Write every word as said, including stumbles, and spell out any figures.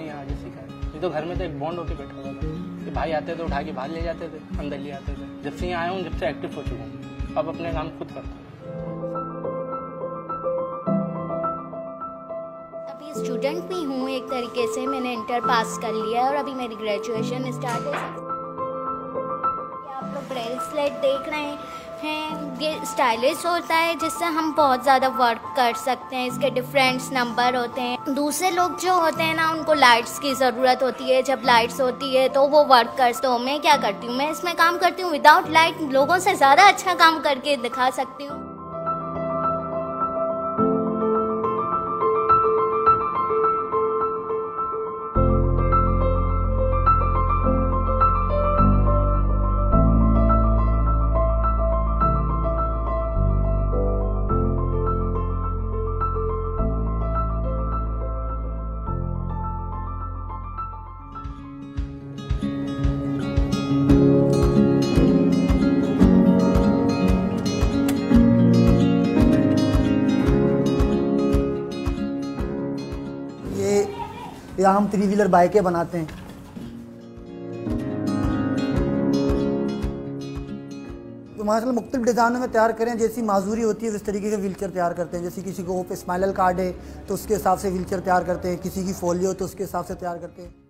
मैंने यहाँ आगे सीखा है। ये तो घर में तो एक बॉन्ड होके बैठा हुआ था कि भाई आते थे उठा के बाहर ले जाते थे, अंदर ले आते थे। जब से यहाँ आया हूँ, जब से एक्टिव हो चुका हूँ, अब अपने काम खुद करता हूँ। अभी स्टूडेंट भी हूँ एक तरीके से, मैंने इंटर पास कर लिया है और अभी मेरी ग्रेजुएशन स्टार्ट है। आप लोग ब्रेसलेट देख रहे हैं, ये स्टाइलिश होता है जिससे हम बहुत ज़्यादा वर्क कर सकते हैं। इसके डिफरेंट नंबर होते हैं। दूसरे लोग जो होते हैं ना, उनको लाइट्स की ज़रूरत होती है। जब लाइट्स होती है तो वो वर्क कर, तो मैं क्या करती हूँ, मैं इसमें काम करती हूँ विदाउट लाइट लोगों से ज़्यादा अच्छा काम करके दिखा सकती हूँ। या हम थ्री व्हीलर बाइकें बनाते हैं। तो माशाल्लाह मुख्तलिफ डिज़ाइनों में तैयार करें, जैसी माजूरी होती है उस तरीके के व्हील चेयर तैयार करते हैं। जैसे किसी को स्पाइनल कार्ड है तो उसके हिसाब से व्हील चेयर तैयार करते हैं, किसी की फोलियो तो उसके हिसाब से तैयार करते हैं।